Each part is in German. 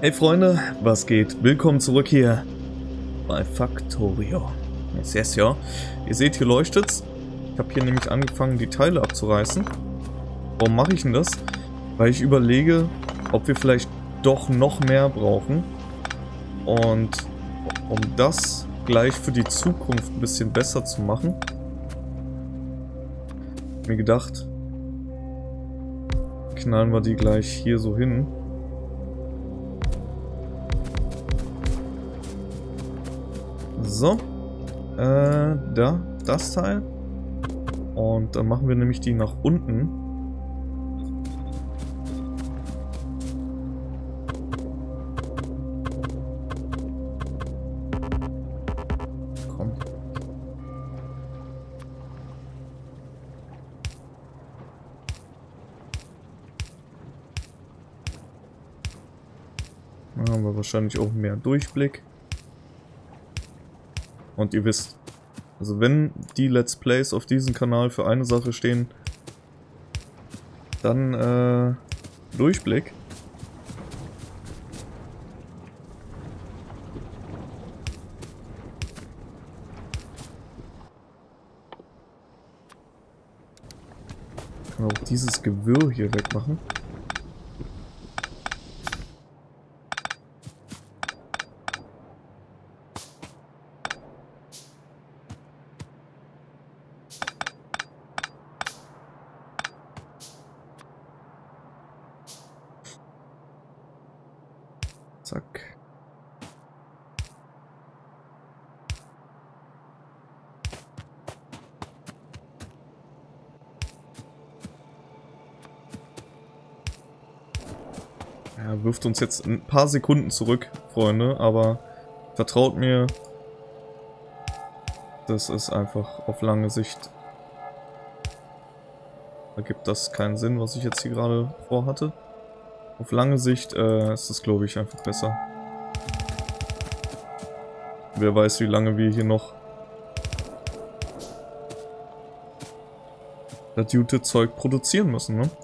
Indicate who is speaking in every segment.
Speaker 1: Hey Freunde, was geht? Willkommen zurück hier bei Factorio. Yes, ja. Ihr seht, hier leuchtet's. Ich habe hier nämlich angefangen, die Teile abzureißen. Warum mache ich denn das? Weil ich überlege, ob wir vielleicht doch noch mehr brauchen. Und um das gleich für die Zukunft ein bisschen besser zu machen, hab ich mir gedacht, knallen wir die gleich hier so hin. So, das Teil. Und dann machen wir nämlich die nach unten. Komm. Da haben wir wahrscheinlich auch mehr Durchblick. Und ihr wisst, also wenn die Let's Plays auf diesem Kanal für eine Sache stehen, dann Durchblick. Ich kann auch dieses Gewirr hier wegmachen. Zack. Ja, wirft uns jetzt ein paar Sekunden zurück, Freunde, aber vertraut mir, das ist einfach auf lange Sicht. Ergibt das keinen Sinn, was ich jetzt hier gerade vorhatte. Auf lange Sicht ist es, glaube ich, einfach besser. Wer weiß, wie lange wir hier noch das gute Zeug produzieren müssen, ne?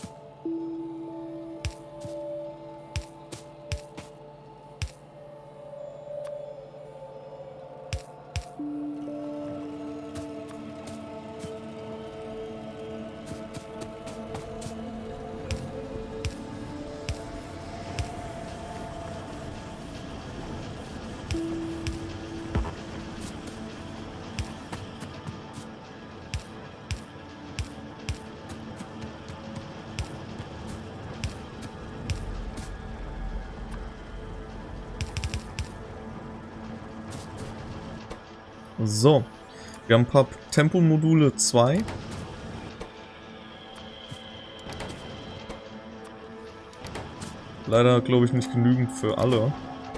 Speaker 1: So, wir haben ein paar Tempomodule 2. Leider, glaube ich, nicht genügend für alle.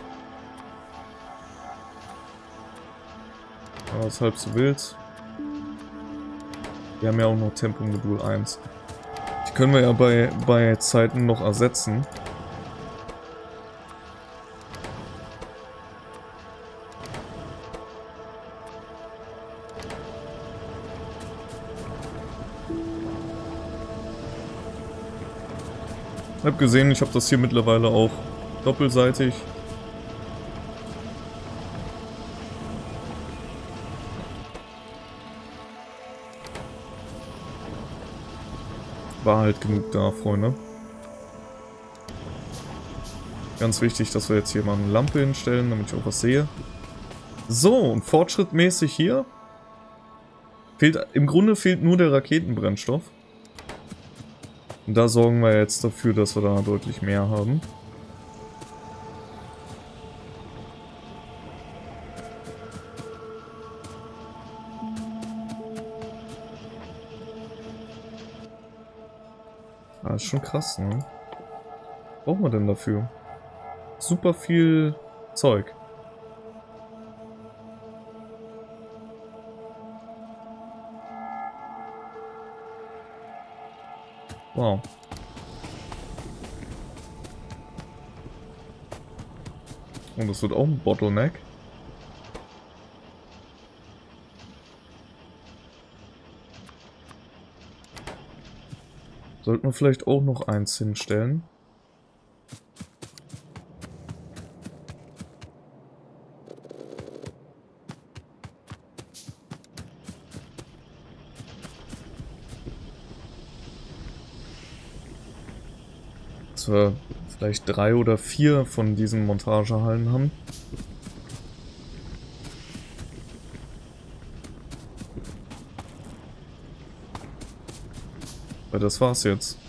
Speaker 1: Aber das ist halb so wild. Wir haben ja auch noch Tempomodul 1. Die können wir ja bei Zeiten noch ersetzen. Ich habe gesehen, ich habe das hier mittlerweile auch doppelseitig. War halt genug da, Freunde. Ganz wichtig, dass wir jetzt hier mal eine Lampe hinstellen, damit ich auch was sehe. So, und fortschrittmäßig hier. Im Grunde fehlt nur der Raketenbrennstoff. Und da sorgen wir jetzt dafür, dass wir da deutlich mehr haben. Ah, ist schon krass, ne? Was brauchen wir denn dafür? Super viel Zeug. Wow. Und das wird auch ein Bottleneck. Sollten wir vielleicht auch noch eins hinstellen. dass wir vielleicht 3 oder 4 von diesen Montagehallen haben. Weil das war's jetzt.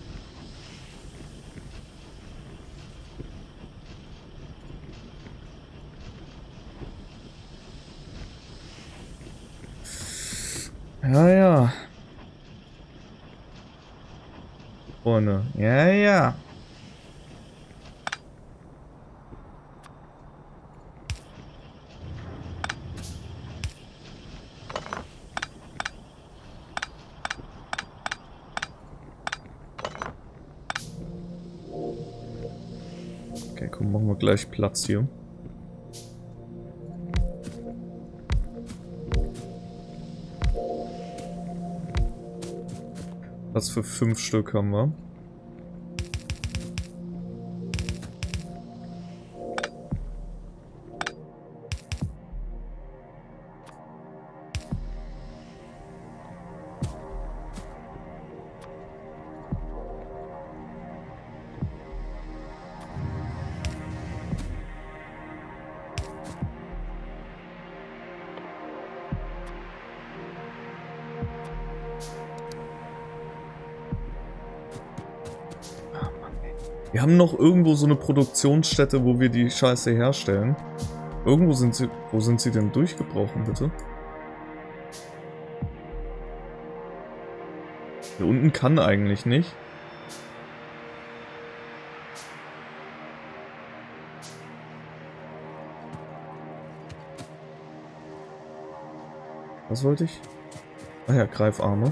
Speaker 1: Ja, ja. Freunde. Ja, ja. Okay, komm, machen wir gleich Platz hier. Was für 5 Stück haben wir? Wir haben noch irgendwo so eine Produktionsstätte, wo wir die Scheiße herstellen. Irgendwo sind sie... Wo sind sie denn durchgebrochen, bitte? Hier unten kann eigentlich nicht. Was wollte ich? Ah ja, Greifarme.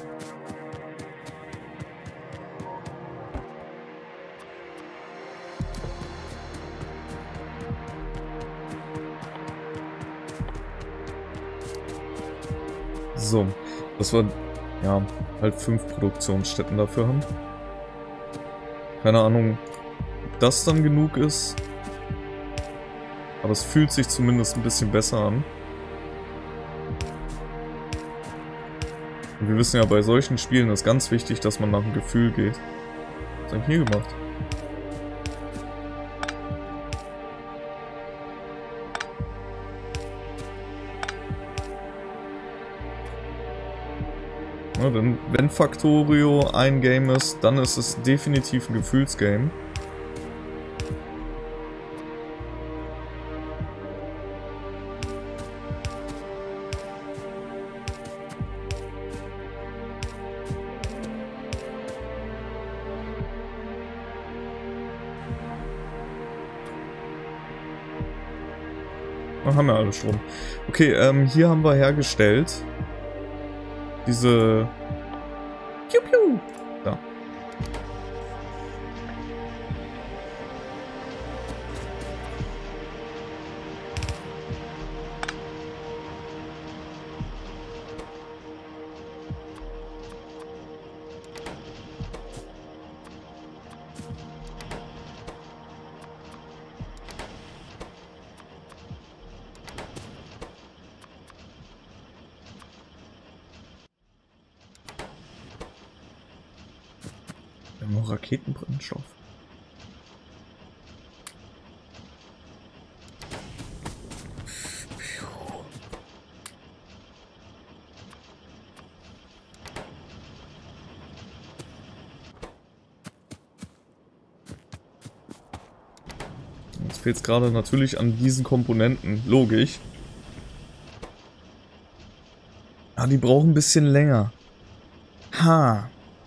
Speaker 1: So, dass wir ja halt 5 Produktionsstätten dafür haben. Keine Ahnung, ob das dann genug ist. Aber es fühlt sich zumindest ein bisschen besser an. Und wir wissen ja, bei solchen Spielen ist ganz wichtig, dass man nach dem Gefühl geht. Was habe ich hier gemacht? Ja, denn wenn Factorio ein Game ist, dann ist es definitiv ein Gefühlsgame. Haben wir alle schon. Okay, hier haben wir hergestellt diese Piu Piu. Da. Wir haben noch Raketenbrennstoff. Jetzt fehlt es gerade natürlich an diesen Komponenten. Logisch. Ah, die brauchen ein bisschen länger. Ha.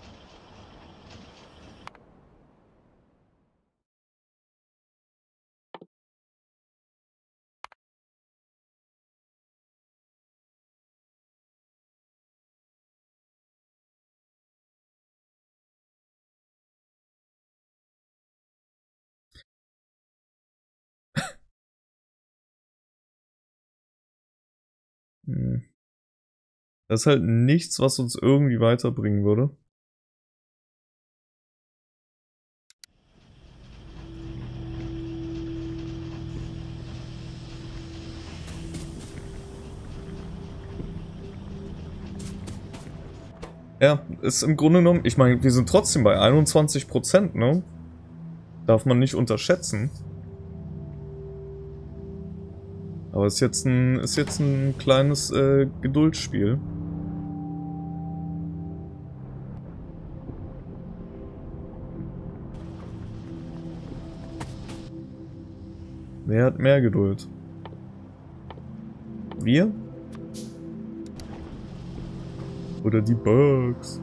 Speaker 1: Das ist halt nichts, was uns irgendwie weiterbringen würde. Ja, ist im Grunde genommen, ich meine, wir sind trotzdem bei 21%, ne? Darf man nicht unterschätzen. Aber ist jetzt ein kleines Geduldsspiel. Wer hat mehr Geduld? Wir? Oder die Bugs?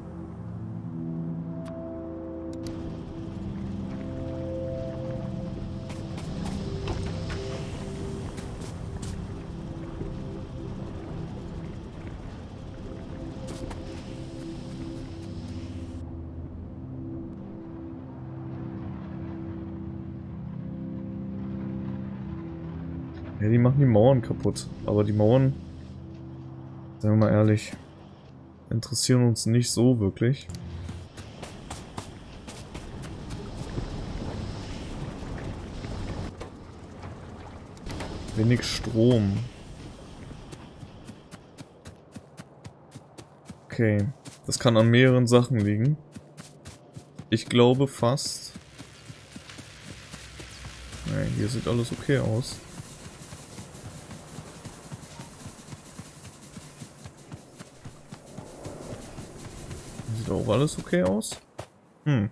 Speaker 1: Ja, die machen die Mauern kaputt. Aber die Mauern, sagen wir mal ehrlich, interessieren uns nicht so wirklich. Wenig Strom. Okay, das kann an mehreren Sachen liegen. Ich glaube fast... Nee, hier sieht alles okay aus. Sieht auch alles okay aus? Hm.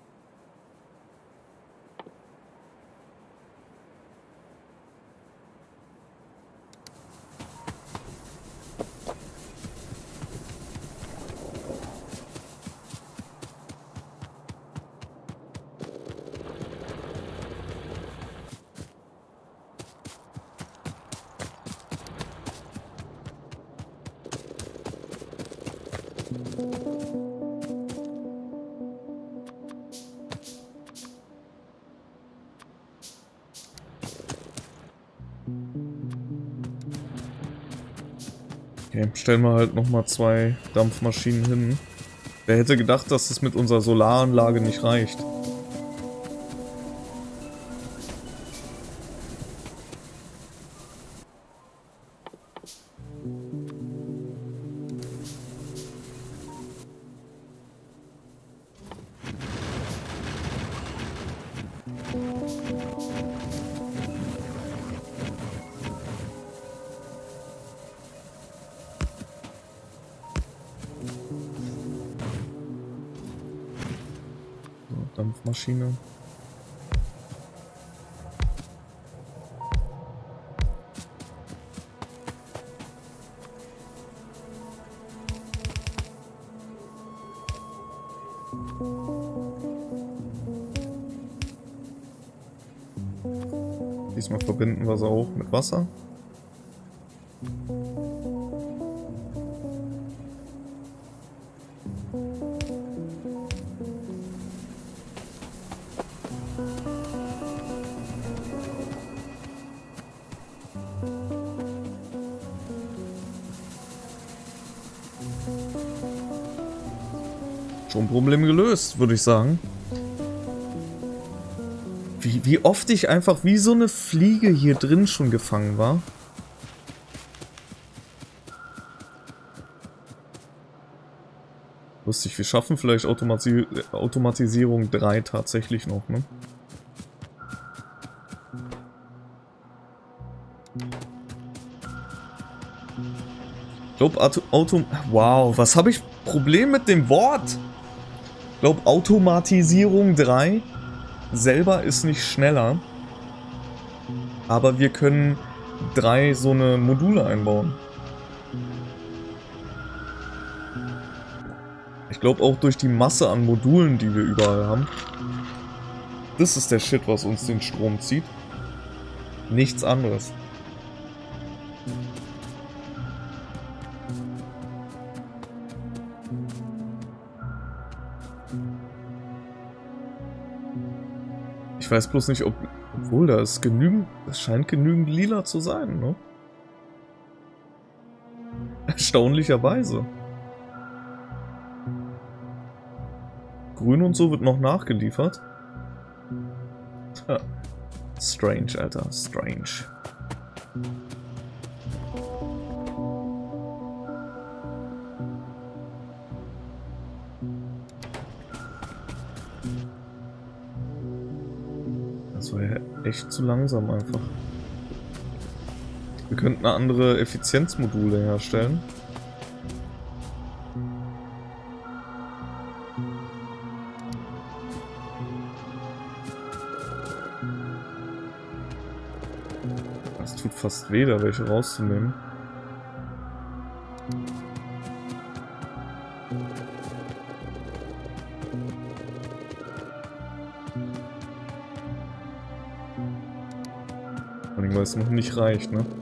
Speaker 1: Okay, stellen wir halt nochmal 2 Dampfmaschinen hin. Wer hätte gedacht, dass das mit unserer Solaranlage nicht reicht? Dampfmaschine. Diesmal verbinden wir sie auch mit Wasser. Schon Problem gelöst, würde ich sagen. Wie oft ich einfach wie so eine Fliege hier drin schon gefangen war. Lustig, wir schaffen vielleicht Automatisierung 3 tatsächlich noch, ne? Ich glaube, wow, was habe ich Problem mit dem Wort? Ich glaube, Automatisierung 3 selber ist nicht schneller. Aber wir können 3 so eine Module einbauen. Ich glaube auch durch die Masse an Modulen, die wir überall haben. Das ist der Shit, was uns den Strom zieht. Nichts anderes. Ich weiß bloß nicht, obwohl da ist genügend, es scheint genügend lila zu sein, ne? Erstaunlicherweise. Grün und so wird noch nachgeliefert. Tja. Strange, Alter, strange. Das war ja echt zu langsam einfach. Wir könnten andere Effizienzmodule herstellen. Es tut fast weh, da welche rauszunehmen. Vor allem, weil es noch nicht reicht, ne?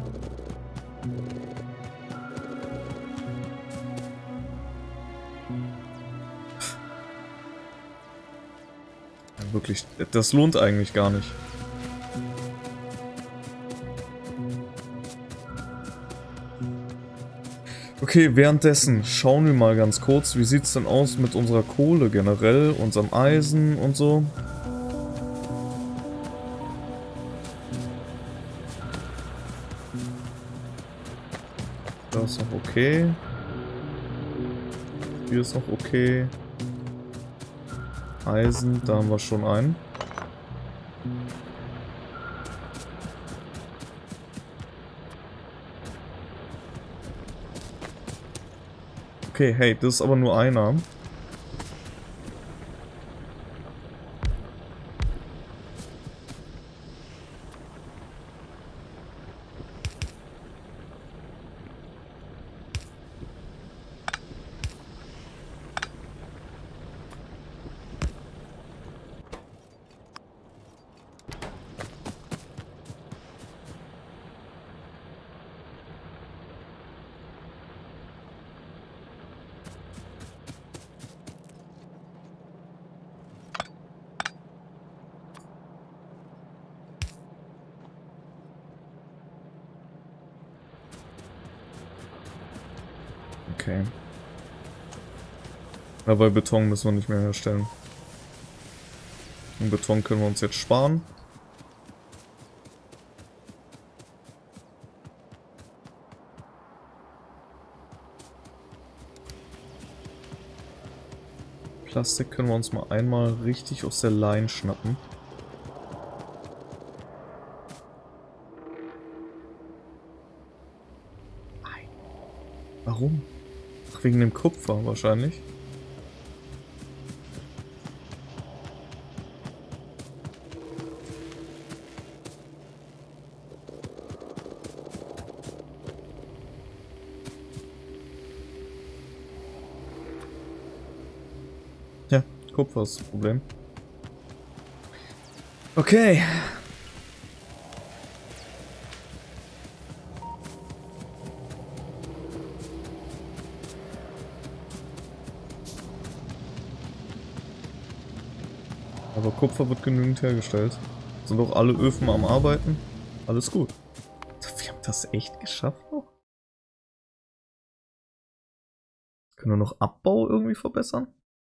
Speaker 1: Ja, wirklich, das lohnt eigentlich gar nicht. Okay, währenddessen schauen wir mal ganz kurz, wie sieht es denn aus mit unserer Kohle generell, unserem Eisen und so. Das ist noch okay. Hier ist noch okay. Eisen, da haben wir schon einen. Okay, hey, das ist aber nur einer. Okay. Aber Beton müssen wir nicht mehr herstellen. Und Beton können wir uns jetzt sparen. Plastik können wir uns mal einmal richtig aus der Line schnappen. Warum? Ach, wegen dem Kupfer wahrscheinlich. Ja, Kupfer ist das Problem. Okay. Aber Kupfer wird genügend hergestellt. Sind auch alle Öfen am Arbeiten. Alles gut. Wir haben das echt geschafft noch. Können wir noch Abbau irgendwie verbessern?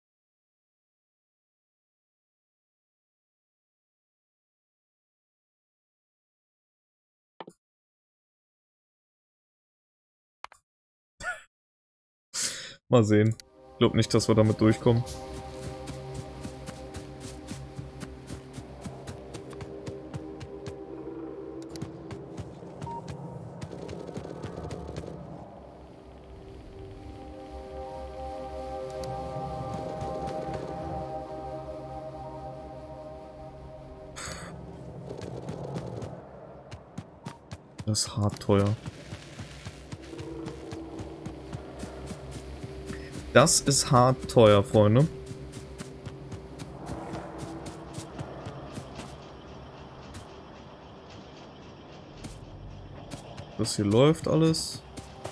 Speaker 1: Mal sehen. Ich glaube nicht, dass wir damit durchkommen. Das ist hart teuer. Das ist hart teuer, Freunde. Das hier läuft alles.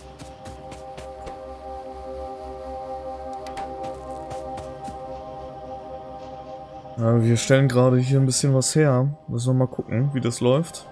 Speaker 1: Ja, wir stellen gerade hier ein bisschen was her. Müssen wir mal gucken, wie das läuft.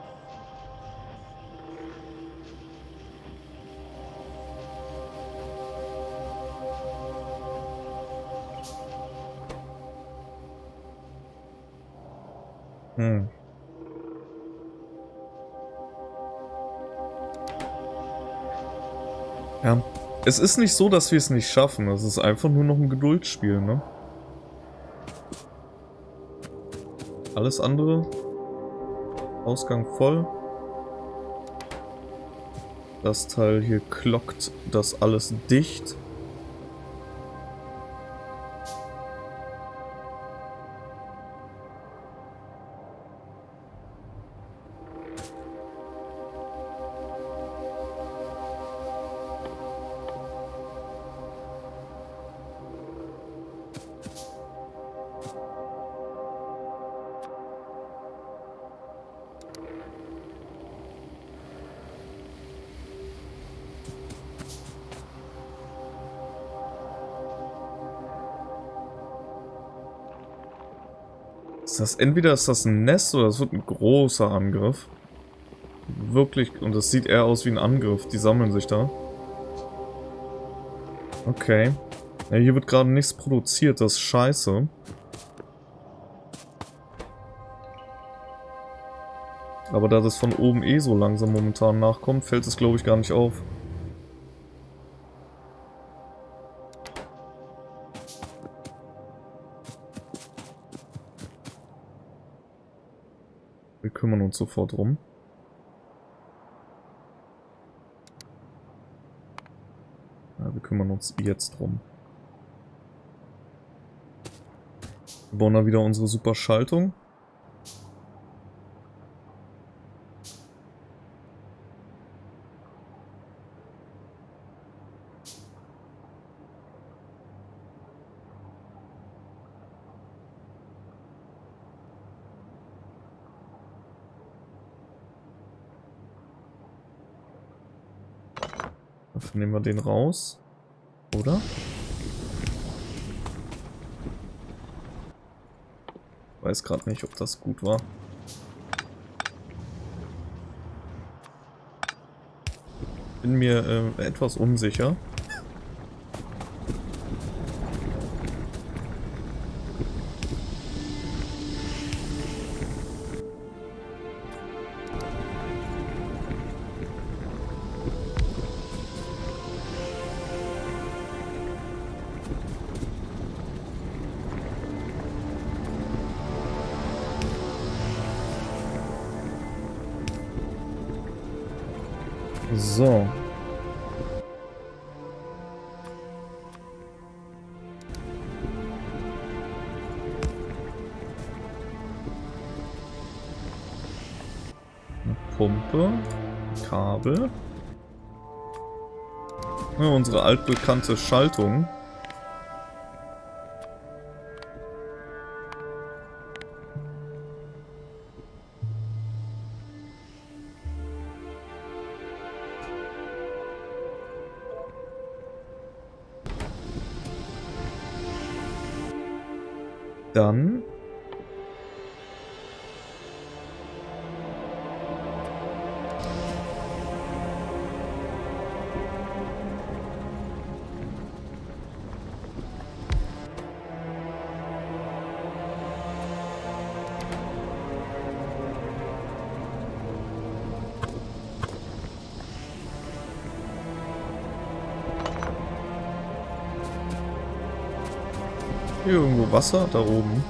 Speaker 1: Ja, es ist nicht so, dass wir es nicht schaffen. Es ist einfach nur noch ein Geduldsspiel, ne? Alles andere. Ausgang voll. Das Teil hier klockt das alles dicht. Entweder ist das ein Nest oder es wird ein großer Angriff. Wirklich, und das sieht eher aus wie ein Angriff. Die sammeln sich da. Okay. Ja, hier wird gerade nichts produziert, das ist scheiße. Aber da das von oben eh so langsam momentan nachkommt, fällt es glaube ich gar nicht auf. Wir kümmern uns sofort drum. Ja, wir kümmern uns jetzt drum. Wir bauen da wieder unsere super Schaltung. Dafür nehmen wir den raus. Oder? Weiß gerade nicht, ob das gut war. Bin mir etwas unsicher. So. Eine Pumpe, Kabel. Ja, unsere altbekannte Schaltung. Dann hier irgendwo Wasser, da oben.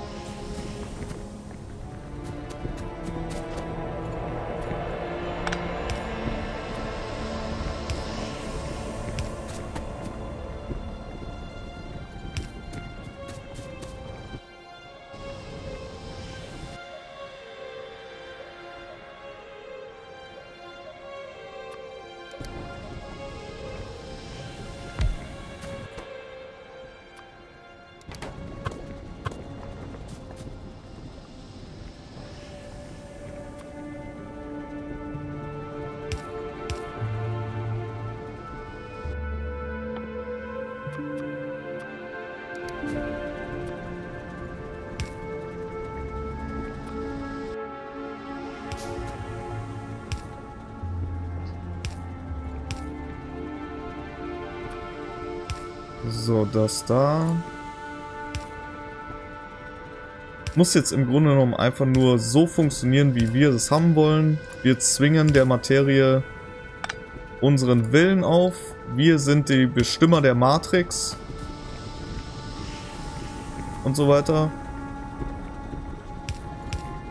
Speaker 1: So, das da. Muss jetzt im Grunde genommen einfach nur so funktionieren, wie wir es haben wollen. Wir zwingen der Materie unseren Willen auf. Wir sind die Bestimmer der Matrix. Und so weiter.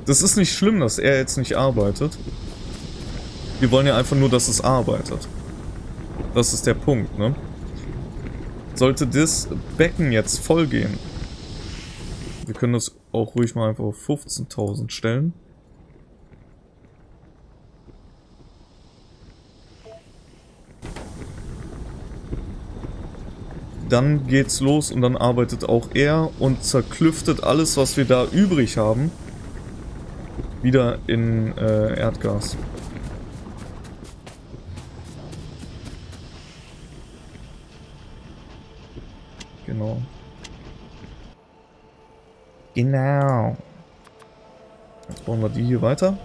Speaker 1: Das ist nicht schlimm, dass er jetzt nicht arbeitet. Wir wollen ja einfach nur, dass es arbeitet. Das ist der Punkt, ne? Sollte das Becken jetzt voll gehen, wir können das auch ruhig mal einfach auf 15.000 stellen. Dann geht's los und dann arbeitet auch er und zerklüftet alles, was wir da übrig haben, wieder in Erdgas. Genau. Genau. Jetzt bauen wir die hier weiter.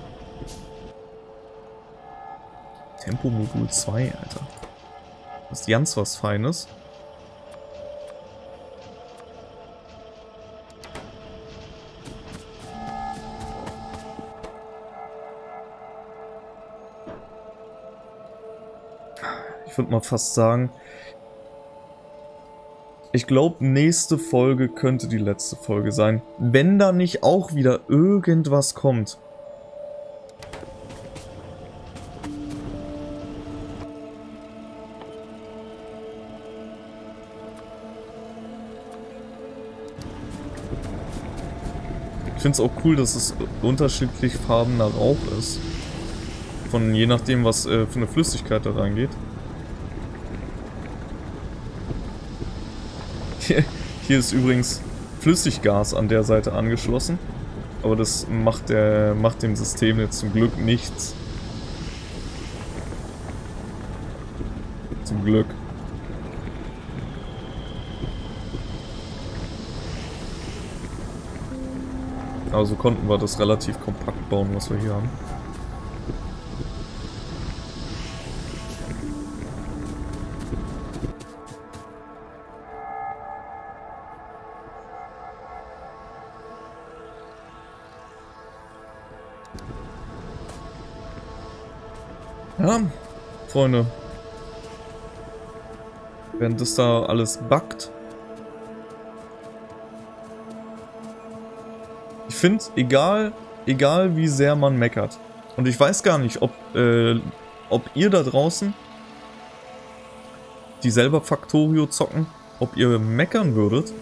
Speaker 1: Tempomodul 2, Alter. Das ist ganz was Feines. Ich würde mal fast sagen, ich glaube, nächste Folge könnte die letzte Folge sein. Wenn da nicht auch wieder irgendwas kommt. Ich finde es auch cool, dass es unterschiedlich farbener Rauch ist. Von je nachdem, was für eine Flüssigkeit da reingeht. Hier ist übrigens Flüssiggas an der Seite angeschlossen. Aber das macht dem System jetzt zum Glück nichts. Zum Glück. Also konnten wir das relativ kompakt bauen, was wir hier haben. Ja, Freunde. Während das da alles backt. Ich finde, egal wie sehr man meckert. Und ich weiß gar nicht, ob ihr da draußen, die selber Factorio zocken, ob ihr meckern würdet.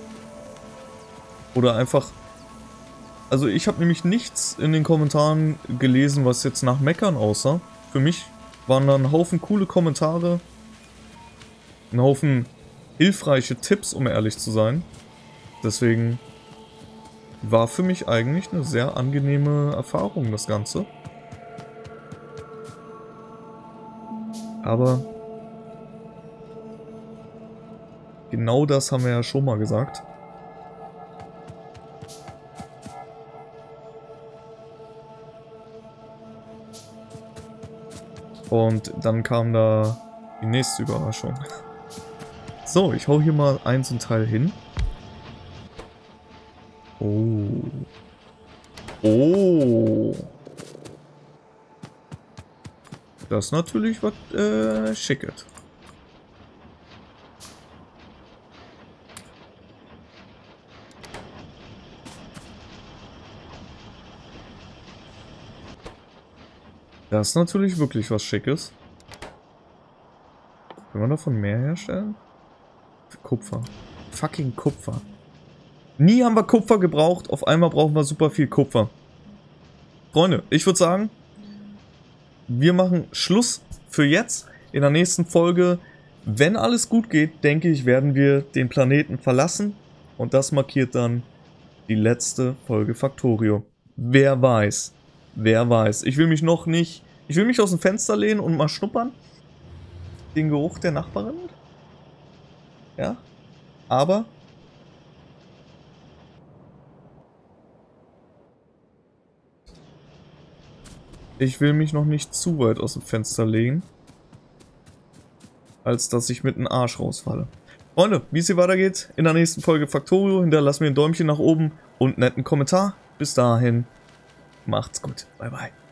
Speaker 1: Oder einfach... Also ich habe nämlich nichts in den Kommentaren gelesen, was jetzt nach Meckern aussah. Für mich waren da ein Haufen coole Kommentare, ein Haufen hilfreiche Tipps, um ehrlich zu sein. Deswegen war für mich eigentlich eine sehr angenehme Erfahrung, das Ganze. Aber genau das haben wir ja schon mal gesagt. Und dann kam da die nächste Überraschung. So, ich hau hier mal eins und Teil hin. Oh. Oh. Das ist natürlich was Schickes. Das ist natürlich wirklich was Schickes. Können wir davon mehr herstellen? Kupfer. Fucking Kupfer. Nie haben wir Kupfer gebraucht, auf einmal brauchen wir super viel Kupfer. Freunde, ich würde sagen, wir machen Schluss für jetzt. In der nächsten Folge, wenn alles gut geht, denke ich, werden wir den Planeten verlassen. Und das markiert dann die letzte Folge Factorio. Wer weiß. Wer weiß. Ich will mich noch nicht... Ich will mich aus dem Fenster lehnen und mal schnuppern. Den Geruch der Nachbarin. Ja. Aber... ich will mich noch nicht zu weit aus dem Fenster lehnen. Als dass ich mit dem Arsch rausfalle. Freunde, wie es hier weitergeht in der nächsten Folge Factorio. Hinterlasst mir ein Däumchen nach oben und einen netten Kommentar. Bis dahin. Macht's gut. Bye bye.